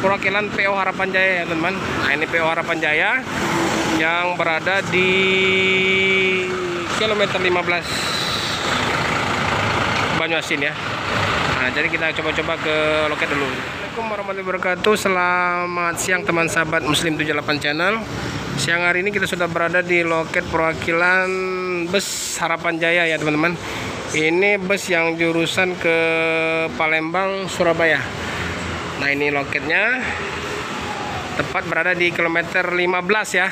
perwakilan PO Harapan Jaya ya teman-teman. Nah ini PO Harapan Jaya yang berada di kilometer 15 Banyuasin ya. Nah jadi kita coba-coba ke loket dulu. Assalamualaikum warahmatullahi wabarakatuh. Selamat siang teman sahabat Muslim 78 channel. Siang hari ini kita sudah berada di loket perwakilan bus Harapan Jaya ya teman-teman. Ini bus yang jurusan ke Palembang, Surabaya. Nah ini loketnya tepat berada di kilometer 15 ya,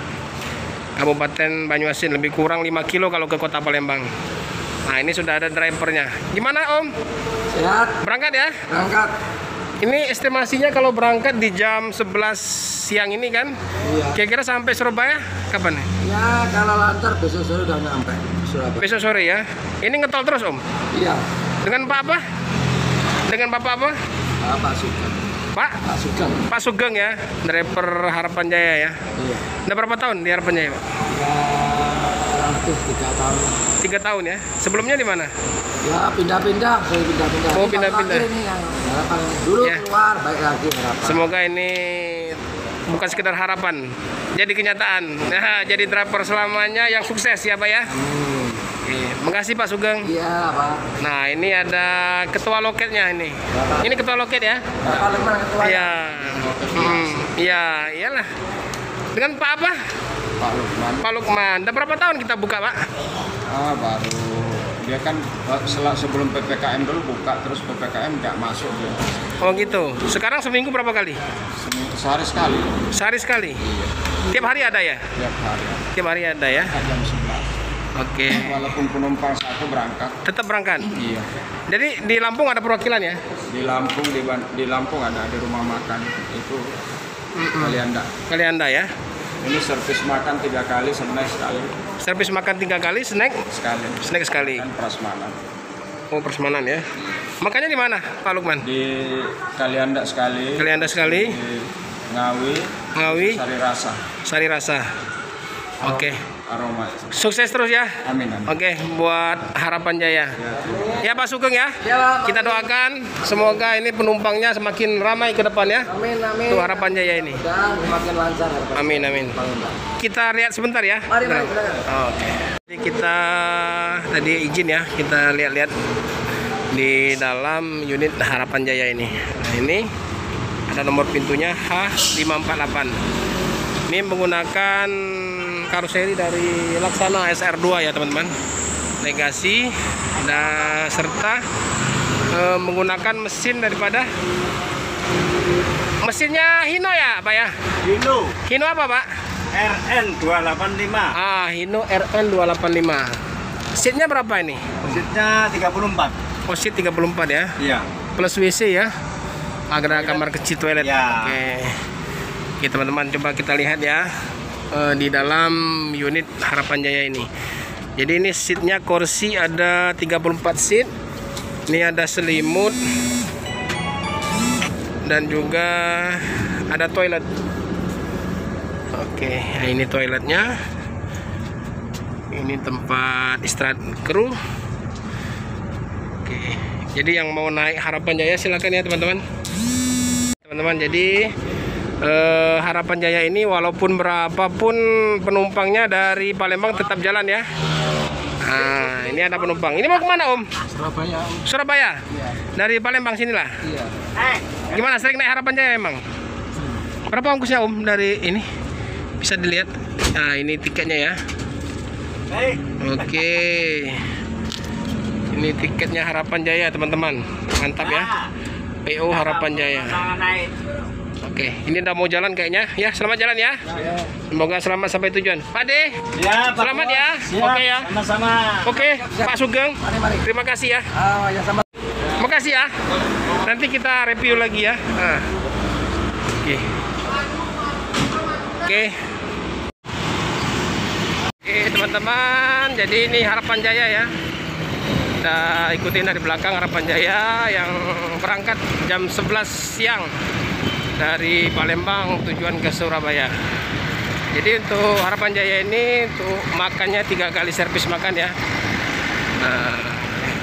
Kabupaten Banyuasin, lebih kurang 5 kilo kalau ke kota Palembang. Nah ini sudah ada drivernya. Gimana Om? Sehat. Berangkat ya? Berangkat. Ini estimasinya kalau berangkat di jam 11 siang ini kan? Iya. Kira-kira sampai Surabaya kapan nih? Ya kalau lancar besok sore udah nyampe Surabaya. Besok sore ya. Ini ngetol terus Om? Iya. Dengan Pak apa? Dengan Bapak apa? Pak Sugeng. Pak? Pak Sugeng. Pak Sugeng ya, driver Harapan Jaya ya. Iya. Udah berapa tahun di Harapan Jaya Pak? Ya kurang lebih 3 tahun. 3 tahun ya. Sebelumnya di mana? Ya pindah-pindah, saya pindah-pindah. Oh, Ini pindah-pindah. Ini yang harapan dulu Ya. keluar, baik lagi harapan. Semoga ini bukan sekedar harapan, jadi kenyataan. Nah, jadi driver selamanya yang sukses ya Pak ya. Oke, makasih Pak Sugeng. Iya Pak. Nah ini ada ketua loketnya ini. Bapak. Ini ketua loket ya? Bapak Lemah ketua. Iya. Iya, iyalah. Dengan Pak apa? Pak Lukman. Pak Lukman. Udah berapa tahun kita buka Pak? Baru dia kan sebelum PPKM dulu buka, terus PPKM nggak masuk dia. Oh gitu. Sekarang seminggu berapa kali? Sehari sekali. Sehari sekali. Iya. Tiap hari ada ya? Tiap hari. Tiap hari ada ya? Jam 11. Oke. Walaupun penumpang satu berangkat. Tetap berangkat. Iya. Jadi di Lampung ada perwakilan ya? Di Lampung ada di rumah makan itu Kalianda. Kalianda ya? Ini servis makan 3 kali, snack sekali. Servis makan 3 kali, snack sekali. Dan prasmanan. Oh persemanan ya? Makannya di mana Pak Lukman? Di Kalianda sekali. Kalianda sekali. Di Ngawi. Sari Rasa. Oke. Aroma. Sukses terus ya. Amin. Oke, buat Harapan Jaya. Ya Pak Sugeng ya. Ya, Pak. Kita doakan semoga ini penumpangnya semakin ramai ke depan ya. Amin. Tuh Harapan Jaya ini. Dan semakin lancar. Amin. Kita lihat sebentar ya. Mari. Oke. Jadi kita tadi izin ya, kita lihat-lihat di dalam unit Harapan Jaya ini. Nah, ini ada nomor pintunya H548. Ini menggunakan karoseri dari Laksana SR2 ya teman-teman. Legasi dan serta menggunakan mesin daripada mesinnya Hino ya Pak ya? Hino apa Pak? RN285. Hino RN285. Seatnya berapa ini? Seatnya 34. Oh, seat 34 ya? Iya. Plus WC ya? Ada kamar kecil toilet. Ya. Oke teman-teman, coba kita lihat ya di dalam unit Harapan Jaya ini. Jadi ini seatnya kursi ada 34 seat. Ini ada selimut dan juga ada toilet. Oke, nah ini toiletnya. Ini tempat istirahat kru. Oke, jadi yang mau naik Harapan Jaya silakan ya teman-teman. Jadi Harapan Jaya ini walaupun berapapun penumpangnya dari Palembang tetap jalan ya. Nah, ini ada penumpang. Ini mau kemana Om? Surabaya. Iya. Dari Palembang sinilah. Iya. Gimana, sering naik Harapan Jaya emang? Berapa ongkosnya Om dari ini? Bisa dilihat. Nah ini tiketnya ya. Oke. Ini tiketnya Harapan Jaya teman-teman. Mantap ya. PO Harapan Jaya. Oke, ini udah mau jalan kayaknya. Ya, selamat jalan ya. Semoga selamat sampai tujuan. Pak De, Ya, Pak selamat Bos. ya. Siap, Oke ya. Sama-sama. Oke, Pak Sugeng. Mari. Terima kasih ya. Ya sama. Makasih ya. Nanti kita review lagi ya. Nah. Oke. Oke, teman-teman. Jadi ini Harapan Jaya ya. Kita ikutin dari belakang Harapan Jaya yang berangkat jam 11 siang dari Palembang tujuan ke Surabaya. Jadi untuk Harapan Jaya ini untuk makannya 3 kali servis makan ya. Nah,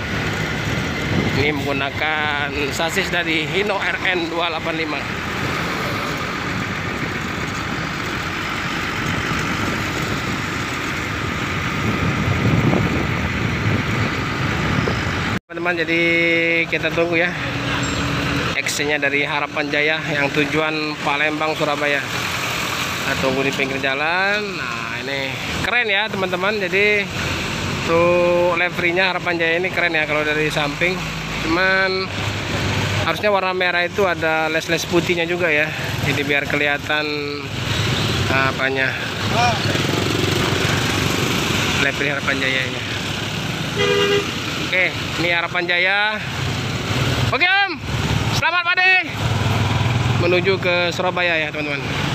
ini menggunakan sasis dari Hino RN285. teman-teman, jadi kita tunggu ya X-nya dari Harapan Jaya yang tujuan Palembang Surabaya. Kita tunggu di pinggir jalan. Nah ini keren ya teman-teman, jadi tuh liverynya Harapan Jaya ini keren ya kalau dari samping. Cuman harusnya warna merah itu ada les-les putihnya juga ya, jadi biar kelihatan apanya livery Harapan Jaya nya. Oke, ini Harapan Jaya. Oke Om, selamat Pak De, menuju ke Surabaya ya teman-teman.